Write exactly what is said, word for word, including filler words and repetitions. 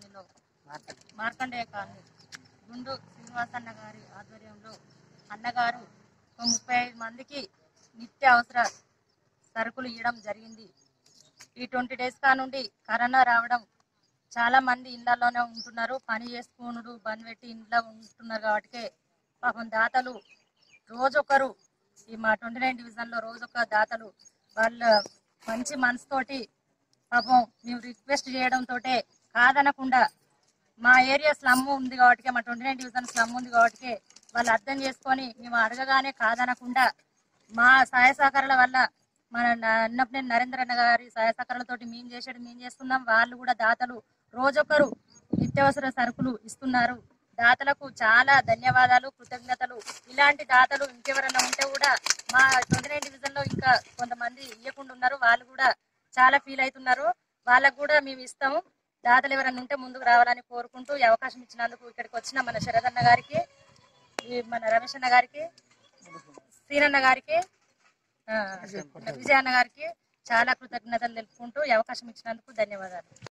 కాలనీలో మార్కండేయ కాలనీ గుండు శ్రీనివాసన్న గారి ఆధ్వర్యంలో అన్నగారు ఒక ముప్పై ఐదు మందికి నిత్య అవసర సరుకులు ఇవ్వడం జరిగింది. ఈ ట్వంటీ డేస్ కా నుండి కరోనా రావడం చాలా మంది ఇళ్లలోనే ఉంటున్నారు, పని చేసుకునుడు బంద్ పెట్టి ఇంట్లో ఉంటున్నారు. కాబట్టి పాపం దాతలు రోజొకరు ఈ మా ట్వంటీ నైన్ డివిజన్ లో రోజొక దాతలు వాళ్ళ మంచి మనసుతోటి పాపం మేము రిక్వెస్ట్ చేయడంతో కాదనకుండా మా ఏరియా స్లమ్ ఉంది కాబట్టి మా ట్వంటీ నైన్ డివిజన్ స్లమ్ ఉంది కాబట్టి వాళ్ళు అర్థం చేసుకొని మేము అడగగానే కాదనకుండా మా సహాయ సహకారాల వల్ల మన అన్నపనేని నరేంద్ర అన్న గారి సహాయ సహకారాలతోటి మేము చేసేది మేము చేస్తున్నాం. వాళ్ళు కూడా దాతలు రోజొకరు నిత్యావసర సరుకులు ఇస్తున్నారు. దాతలకు చాలా ధన్యవాదాలు, కృతజ్ఞతలు. ఇలాంటి దాతలు ఇంకెవరైనా ఉంటే కూడా మా ట్వంటీ నైన్ డివిజన్ లో ఇంకా కొంతమంది ఇవ్వకుండా ఉన్నారు, వాళ్ళు కూడా చాలా ఫీల్ అవుతున్నారు. వాళ్ళకు కూడా మేము ఇస్తాము. దాతలు ఎవరైనా ఉంటే ముందుకు రావాలని కోరుకుంటూ ఈ అవకాశం ఇచ్చినందుకు ఇక్కడికి వచ్చిన మన శరదన్న గారికి, మన రమేష్ అన్న గారికి, శ్రీనన్న గారికి, విజయన్న గారికి చాలా కృతజ్ఞతలు తెలుపుకుంటూ ఈ అవకాశం ఇచ్చినందుకు ధన్యవాదాలు.